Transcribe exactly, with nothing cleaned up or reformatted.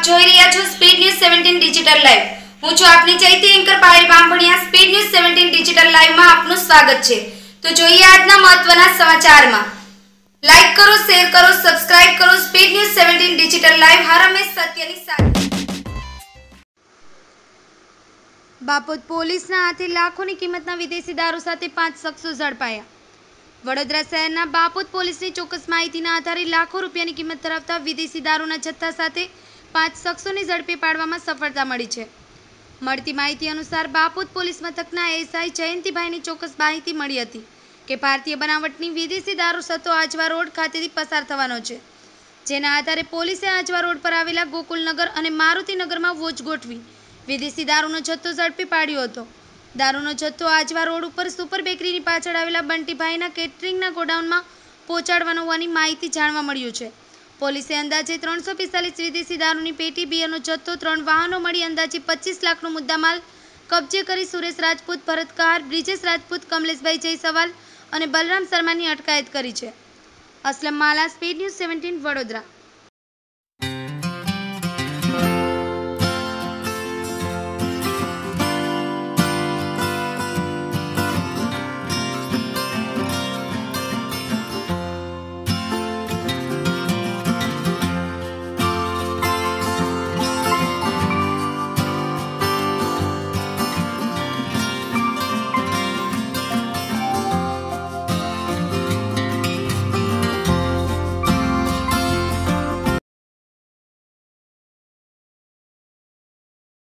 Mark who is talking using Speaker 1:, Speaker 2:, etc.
Speaker 1: આપ જોઈ રહ્યા છો speed news seventeen digital live. હું છું આપની ચૈતી anchor Payal Bambhaniya. Speed news seventeen digital live માં આપનું સ્વાગત છે। તો જોઈએ આજના મહત્વના સમાચારમાં। લાઈક કરો, શેર કરો, સબસ્ક્રાઇબ કરો। Speed news seventeen digital live હર હંમેશ સત્યની સાથે। બાપોદ પોલીસના હાથે લાખોની કિંમતના વિદેશી દારૂ સાથે પાંચ શખ્સો ઝડપાયા। વડોદરા શહેરના બાપોદ પોલીસની ચોક્કસ માહિતીના આધારે લાખો રૂપિયાની કિંમત ધરાવતા વિદેશી દારૂના જથ્થા સાથે પાંચ શખ્સોને ઝડપી પાડવામાં સફળતા મળી છે। મળતી માહિતી અનુસાર બાપોદ પોલીસ મથકના એએસઆઈ જયંતિભાઈની ચોક્કસ માહિતી મળી હતી કે ભારતીય બનાવટની વિદેશી દારૂ સત્તો આજવા રોડ ખાતેથી પસાર થવાનો છે, જેના આધારે પોલીસે આજવા રોડ પર આવેલા ગોકુલનગર અને મારુતિનગરમાં વોચ ગોઠવી વિદેશી દારૂનો જથ્થો ઝડપી પાડ્યો હતો। દારૂનો જથ્થો આજવા રોડ ઉપર સુપર બેકરીની પાછળ આવેલા બંટીભાઈના કેટરિંગના ગોડાઉનમાં પહોંચાડવાનો હોવાની માહિતી જાણવા મળ્યું છે। પોલીસે અંદાજે ત્રણસો પિસ્તાલીસ વિદેશી દારૂની પેટી, બિયરનો જથ્થો, ત્રણ વાહનો મળી અંદાજે પચીસ લાખનો મુદ્દામાલ કબજે કરી સુરેશ રાજપૂત, ભરત કહાર, બ્રિજેશ રાજપૂત, કમલેશભાઈ જયસવાલ અને બલરામ શર્માની અટકાયત કરી છે। Aslam Mala, speed news seventeen, Vadodara.